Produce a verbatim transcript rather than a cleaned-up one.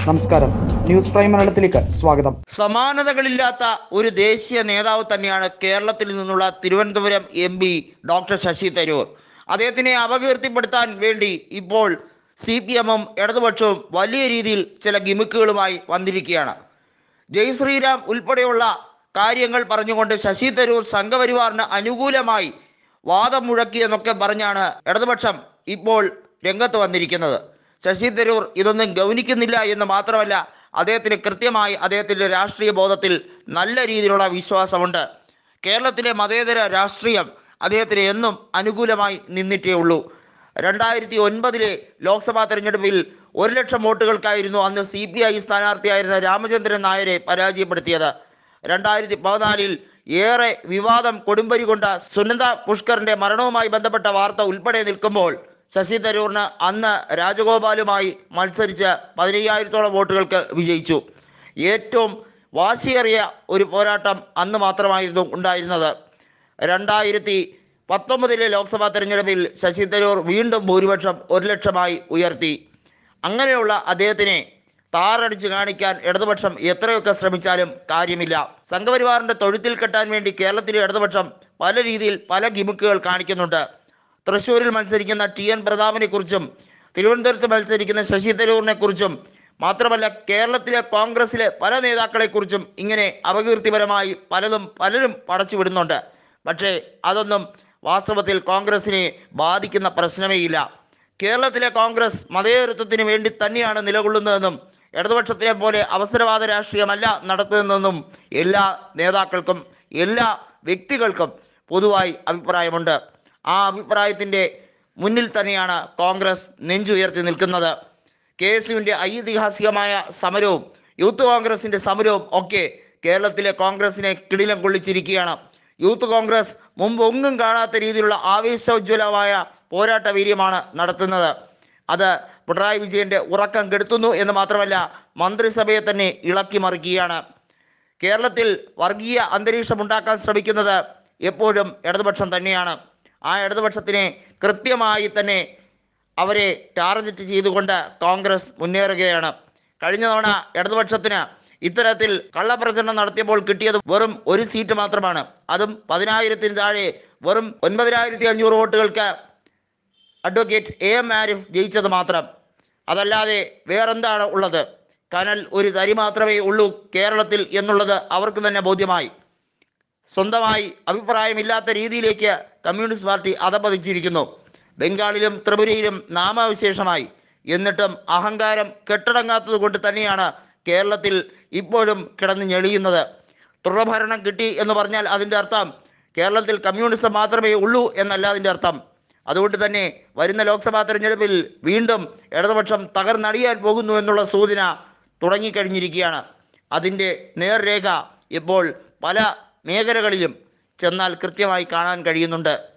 നമസ്കാരം, news prime മലയാളത്തിലേക്ക് സ്വാഗതം. സമാനതകളില്ലാത്ത ഒരു ദേശീയ നേതാവ് തന്നെയാണ് കേരളത്തിൽ നിന്നുള്ള Thiruvananthapuram M P doctor Shashi Tharoor. അദ്ദേഹത്തിനെ അപകീർത്തിപ്പെടുത്താൻ വേണ്ടി ഇപ്പോൾ സി പി എമ്മും ഇടതുപക്ഷവും വലിയ രീതിയിൽ ചില ഗിമിക്കുകളുമായി വന്നിരിക്കുകയാണ്. ജയ് ശ്രീരാം ഉൾപ്പെടെയുള്ള കാര്യങ്ങൾ പറഞ്ഞുകൊണ്ട് ശശി തരൂർ സംഘപരിവാറിന് അനുകൂലമായി വാദം മുഴക്കിയെന്നൊക്കെ പറഞ്ഞാണ് ഇടതുപക്ഷം ഇപ്പോൾ രംഗത്ത് വന്നിരിക്കുന്നത്. ശശി തരൂർ ഇതൊന്നും ഗൗനിക്കുന്നില്ല എന്ന് മാത്രമല്ല, അദ്ദേഹത്തിന് കൃത്യമായി അദ്ദേഹത്തിൻ്റെ രാഷ്ട്രീയ ബോധത്തിൽ നല്ല രീതിയിലുള്ള വിശ്വാസമുണ്ട്. കേരളത്തിലെ മതേതര രാഷ്ട്രീയം അദ്ദേഹത്തിന് എന്നും അനുകൂലമായി നിന്നിട്ടേ ഉള്ളൂ. രണ്ടായിരത്തി ഒൻപതിലെ ലോക്സഭാ തെരഞ്ഞെടുപ്പിൽ ഒരു ലക്ഷം വോട്ടുകൾക്കായിരുന്നു അന്ന് സി പി ഐ സ്ഥാനാർത്ഥിയായിരുന്ന രാമചന്ദ്രൻ നായരെ പരാജയപ്പെടുത്തിയത്. രണ്ടായിരത്തി പതിനാലിൽ ഏറെ വിവാദം കൊടുമ്പരി കൊണ്ട സുനന്ദ പുഷ്കറിൻ്റെ മരണവുമായി ബന്ധപ്പെട്ട വാർത്ത ഉൾപ്പെടെ നിൽക്കുമ്പോൾ ശശി തരൂറിന് അന്ന് രാജഗോപാലുമായി മത്സരിച്ച് പതിനയ്യായിരത്തോളം വോട്ടുകൾക്ക് വിജയിച്ചു. ഏറ്റവും വാശിയേറിയ ഒരു പോരാട്ടം അന്ന് മാത്രമായിരുന്നു ഉണ്ടായിരുന്നത്. രണ്ടായിരത്തി പത്തൊമ്പതിലെ ലോക്സഭാ തെരഞ്ഞെടുപ്പിൽ ശശി തരൂർ വീണ്ടും ഭൂരിപക്ഷം ഒരു ലക്ഷമായി ഉയർത്തി. അങ്ങനെയുള്ള അദ്ദേഹത്തിനെ താറടിച്ച് കാണിക്കാൻ ഇടതുപക്ഷം എത്രയൊക്കെ ശ്രമിച്ചാലും കാര്യമില്ല. സംഘപരിവാറിൻ്റെ തൊഴുത്തിൽ കെട്ടാൻ വേണ്ടി കേരളത്തിലെ ഇടതുപക്ഷം പല രീതിയിൽ പല ഗിമിക്കുകൾ കാണിക്കുന്നുണ്ട്. തൃശ്ശൂരിൽ മത്സരിക്കുന്ന ടി എൻ പ്രതാപനെ കുറിച്ചും തിരുവനന്തപുരത്ത് മത്സരിക്കുന്ന ശശി തരൂരിനെ കുറിച്ചും മാത്രമല്ല കേരളത്തിലെ കോൺഗ്രസിലെ പല നേതാക്കളെക്കുറിച്ചും ഇങ്ങനെ അപകീർത്തിപരമായി പലതും പലരും പടച്ചു വിടുന്നുണ്ട്. പക്ഷേ അതൊന്നും വാസ്തവത്തിൽ കോൺഗ്രസിനെ ബാധിക്കുന്ന പ്രശ്നമേയില്ല. കേരളത്തിലെ കോൺഗ്രസ് മതേതരത്വത്തിന് വേണ്ടി തന്നെയാണ് നിലകൊള്ളുന്നതെന്നും ഇടതുപക്ഷത്തിനെ പോലെ അവസരവാദ രാഷ്ട്രീയമല്ല നടത്തുന്നതെന്നും എല്ലാ നേതാക്കൾക്കും എല്ലാ വ്യക്തികൾക്കും പൊതുവായി അഭിപ്രായമുണ്ട്. ആ അഭിപ്രായത്തിൻ്റെ മുന്നിൽ തന്നെയാണ് കോൺഗ്രസ് നെഞ്ചുയർത്തി നിൽക്കുന്നത്. കെ എസ് യുവിൻ്റെ ഐതിഹാസികമായ സമരവും യൂത്ത് കോൺഗ്രസിൻ്റെ സമരവും ഒക്കെ കേരളത്തിലെ കോൺഗ്രസിനെ കിടിലം കൊള്ളിച്ചിരിക്കുകയാണ്. യൂത്ത് കോൺഗ്രസ് മുമ്പ് ഒന്നും കാണാത്ത രീതിയിലുള്ള ആവേശോജ്വലമായ പോരാട്ട വീര്യമാണ് നടത്തുന്നത്. അത് പിണറായി വിജയൻ്റെ ഉറക്കം കെടുത്തുന്നു എന്ന് മാത്രമല്ല, മന്ത്രിസഭയെ തന്നെ ഇളക്കി മറിക്കുകയാണ്. കേരളത്തിൽ വർഗീയ അന്തരീക്ഷമുണ്ടാക്കാൻ ശ്രമിക്കുന്നത് എപ്പോഴും ഇടതുപക്ഷം തന്നെയാണ്. ആ ഇടതുപക്ഷത്തിനെ കൃത്യമായി തന്നെ അവരെ ടാർഗറ്റ് ചെയ്തുകൊണ്ട് കോൺഗ്രസ് മുന്നേറുകയാണ്. കഴിഞ്ഞ തവണ ഇടതുപക്ഷത്തിന് ഇത്തരത്തിൽ കള്ളപ്രചരണം നടത്തിയപ്പോൾ കിട്ടിയത് വെറും ഒരു സീറ്റ് മാത്രമാണ്. അതും പതിനായിരത്തിന് താഴെ വെറും ഒൻപതിനായിരത്തി അഞ്ഞൂറ് വോട്ടുകൾക്ക് അഡ്വക്കേറ്റ് എ എം ആരിഫ് ജയിച്ചത് മാത്രം. അതല്ലാതെ വേറെന്താണ് ഉള്ളത്? കനൽ ഒരു തരി മാത്രമേ ഉള്ളൂ കേരളത്തിൽ എന്നുള്ളത് അവർക്ക് തന്നെ ബോധ്യമായി. സ്വന്തമായി അഭിപ്രായമില്ലാത്ത രീതിയിലേക്ക് കമ്മ്യൂണിസ്റ്റ് പാർട്ടി അധപതിച്ചിരിക്കുന്നു. ബംഗാളിലും ത്രിപുരയിലും നാമവിശേഷമായി. എന്നിട്ടും അഹങ്കാരം കെട്ടടങ്ങാത്തത് കൊണ്ട് തന്നെയാണ് കേരളത്തിൽ ഇപ്പോഴും കിടന്ന് ഞെളിയുന്നത്. തുടർഭരണം കിട്ടി എന്ന് പറഞ്ഞാൽ അതിൻ്റെ അർത്ഥം കേരളത്തിൽ കമ്മ്യൂണിസം മാത്രമേ ഉള്ളൂ എന്നല്ല അതിൻ്റെ അർത്ഥം. അതുകൊണ്ട് തന്നെ വരുന്ന ലോക്സഭാ തെരഞ്ഞെടുപ്പിൽ വീണ്ടും ഇടതുപക്ഷം തകർന്നടിയാൻ പോകുന്നു എന്നുള്ള സൂചന തുടങ്ങിക്കഴിഞ്ഞിരിക്കുകയാണ്. അതിൻ്റെ നേർരേഖ ഇപ്പോൾ പല മേഖലകളിലും ചെന്നാൽ കൃത്യമായി കാണാൻ കഴിയുന്നുണ്ട്.